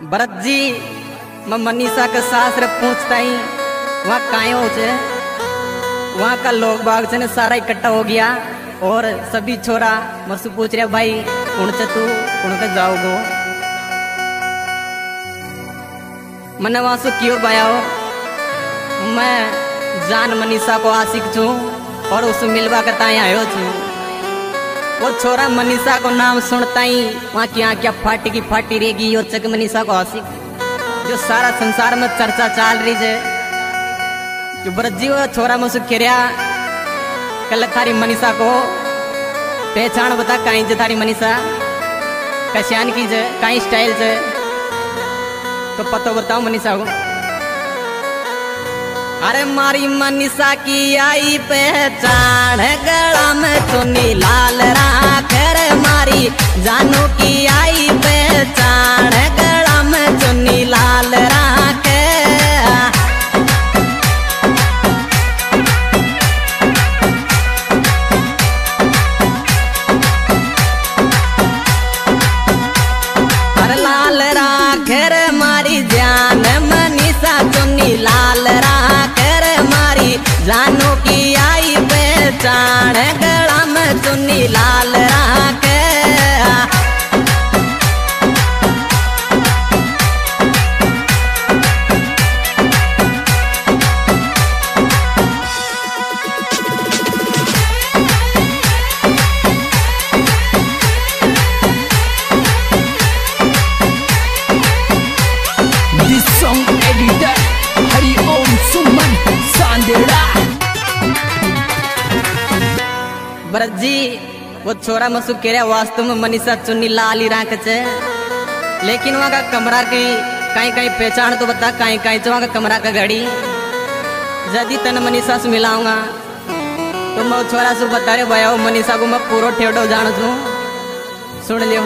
भरत जी मैं मनीषा का शास्त्र पूछता ही वहाँ काहे हो छे। वहाँ का लोग बाग से सारा इकट्ठा हो गया और सभी छोरा मरसू पूछ रहे भाई कौन से तू कौन के जाओगो। मैंने वहाँ से क्यों बाया हो, मैं जान मनीषा को आशिक छू और उसे मिलवा करता ही आयो छू। वो छोरा मनीषा को नाम सुनता ही वहाँ की आँख क्या फाटी की फाटी रहेगी। और चक मनीषा को आशिक जो सारा संसार में चर्चा चल रही है। जो भरत जी वो छोरा मुझसे खेरिया कल थारी मनीषा को पहचान बता कहीं जे थारी मनीषा कश्यान की जे कहीं स्टाइल जे तो पतो बताओ मनीषा को। अरे मारी मनीषा की आई पहचान गला में चुन्नी लाल राख रे मारी जानू की आई पहचान गला में चुन्नी लाल राख। अरे लाल राख रे मारी जान मनीषा चुन्नी लाल राख रे मारी जानू की आई पहचान गला में चुन्नी लाल राख। भरत जी वो छोरा मसू कह रहा वास्तव में मनीषा चुन्नी लाल ही राख छे, लेकिन वहाँ का कमरा की कहीं कहीं पहचान तो बता कहीं कहीं तो वहाँ का कमरा का घड़ी यदि तन मनीषा से मिलाऊंगा तो मैं छोरा से बता रहे भैया मनीषा को मैं पूरा ठेडो जान छू। सुन लियो।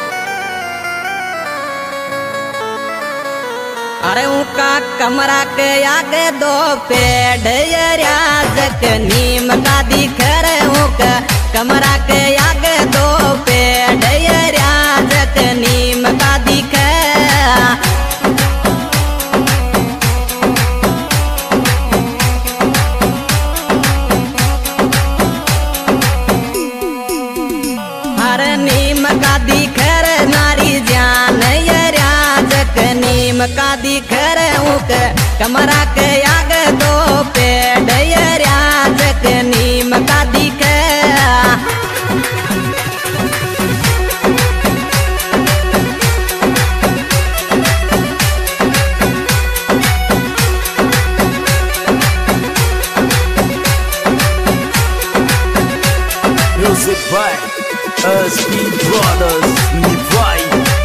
अरे उनका कमरा के आगे दो पेड़ राजक नीम का दिख रहे उनका कमरा के आगे दो पेड़ राजक नीम का दिख। हर नीम का दिख रे नारी जान राजक नीम का दिख रे उनका कमरा के आगे दो पेड़ राजक नीम का दिख। Music by SP Brothers, Nivai.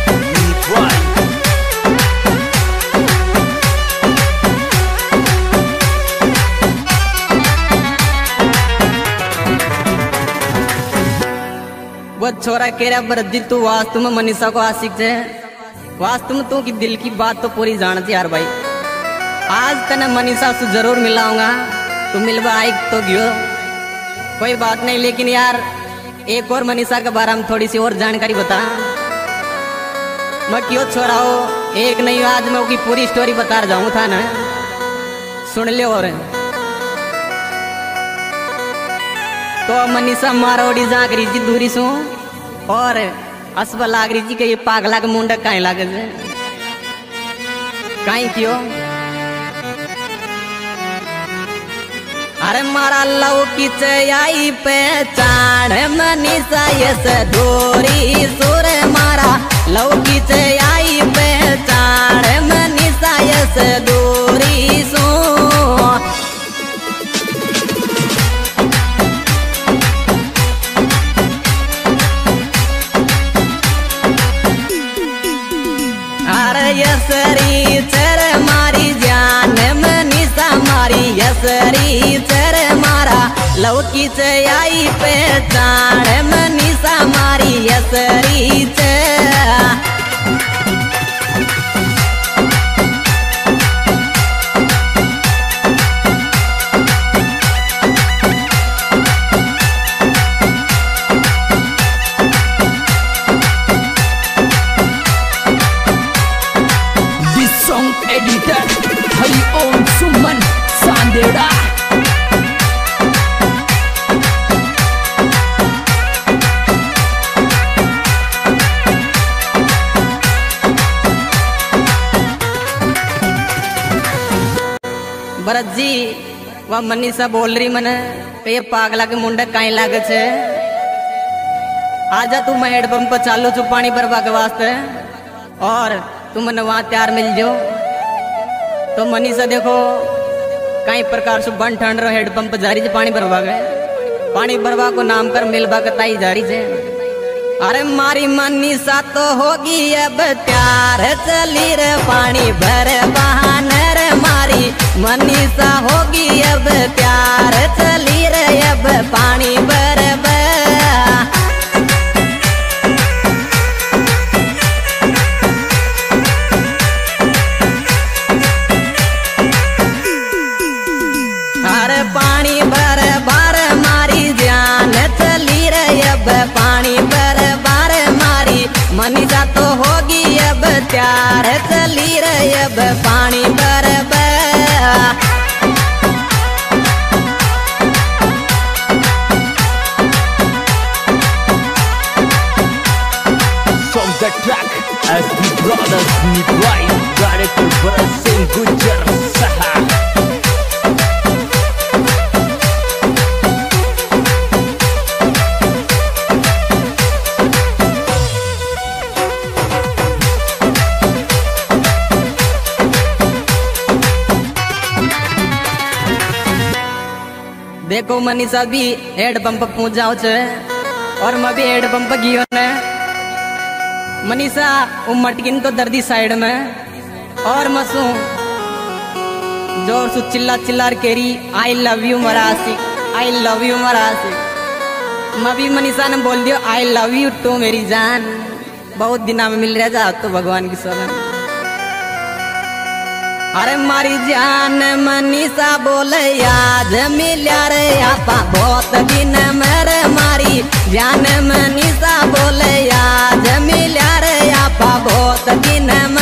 वो छोरा कह रहा भरत जी तू वास्तव में मनीषा को आशिक है, वास्तव में तू की दिल की बात तो पूरी जानती यार भाई। आज तने मनीषा से जरूर मिलाऊंगा, तू मिलवा आई तो गियो कोई बात नहीं, लेकिन यार एक और मनीषा के बारे में थोड़ी सी और जानकारी बता। मैं क्यों छोरा हो एक नहीं आज मैं उसकी पूरी स्टोरी बता जाऊँ था ना, सुन ले। और तो मनीषा मारोड़ी जाग रही जी दूरी सु और असबा लाग रही जी के ये पागला के मुंडा कहीं लागे कहीं क्यों। अरे मारा लव की आई पहचान मनीषा यस दूरी सुर मारा लव की आई पहचान मनीषा यस दूरी सु। यसरी चर मारी जान मनीषा मारी यसरी चर मारा लौकी आई पहचान मनीषा मारी यसरी चर। सॉन्ग एडिटर हरिओम सुमन सांदेड़ा। भरत जी वह मनीषा बोल रही मने कि ये पागला के मुंडे कहीं लागे छे। आजा तू मैं हेडपंप पर चालू छू पानी भरवा के वास्ते और तू मने वहां तैयार मिल जो। तो मनीषा देखो कई प्रकार से बन ठंड रहो हेडपंप जारी से पानी भरवा गए। पानी भरवा को नाम कर मिलवा के ताई जारी से। अरे मारी मनीषा तो होगी अब तैयार चली रे पानी भर बहाने रे। मारी मनीषा होगी अब तैयार चली रे अब पानी भर अरे पानी भर बार मारी जान चली रे अब पानी भर बार। मारी मनीषा तो होगी अब तैयार चली रे अब पानी भर From the track SP Brothers Nivai, director Bharat Singh Gujjar Saha. देखो मनीषा भी हेडपंप पहुंच जाओ छे और मैं भी हेडपंप गियो ने। मनीषा वो मटकिन तो दर्दी साइड में और मसू जोर से चिल्ला चिल्ला केरी आई लव यू मरासी, आई लव यू मरासी। मैं भी मनीषा ने बोल दियो आई लव यू टू मेरी जान। बहुत दिना में मिल रहा जा तो भगवान की सौगंध। अरे मारी जान मनीषा बोले याद मिल्या रे आपा बहुत दिन मेरे। मारी जान मनीषा बोले याद मिल्या रे आपा बहुत दिन